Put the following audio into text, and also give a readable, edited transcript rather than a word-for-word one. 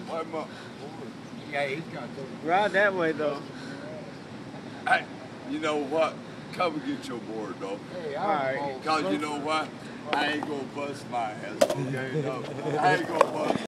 Why my? Yeah, he's got to. Ride that way though. Hey, you know what? Come and get your board though. Hey, Alright. Cause you know what? I ain't gonna bust my ass, okay? No, I ain't gonna bust.